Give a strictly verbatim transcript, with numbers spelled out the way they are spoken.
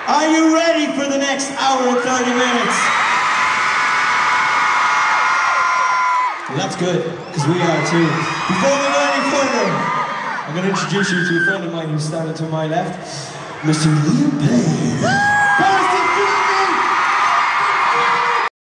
Are you ready for the next hour and thirty minutes? Well, that's good, because we are too. Before we go any further, I'm going to introduce you to a friend of mine who started to my left, Mister Niall.